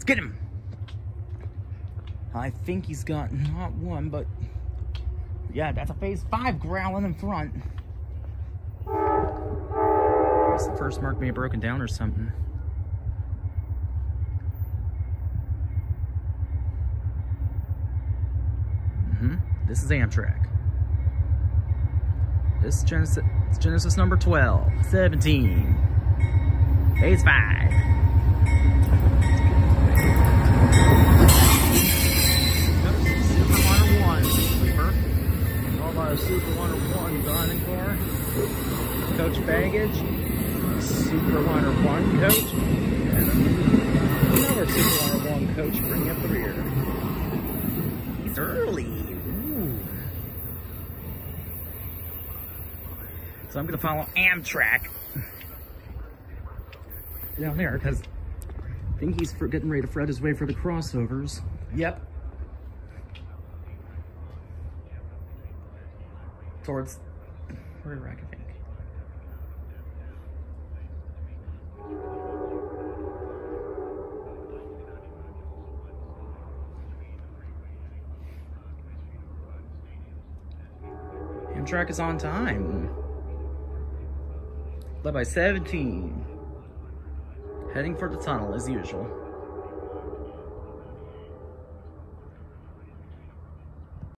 Get him! I think he's got not one, but yeah, that's a phase 5 growling in front. I guess the first mark may have broken down or something. This is Amtrak. This is Genesis number 12, 17, phase 5. Superliner 1, sleeper. All by a Superliner 1 dining car. Coach baggage. Superliner 1 coach. And another Superliner 1 coach bringing up the rear. He's early. So I'm going to follow Amtrak down there because I think he's getting ready to fret his way for the crossovers. Yep. Towards wherever I can think. Amtrak is on time. Led by 17. Heading for the tunnel as usual.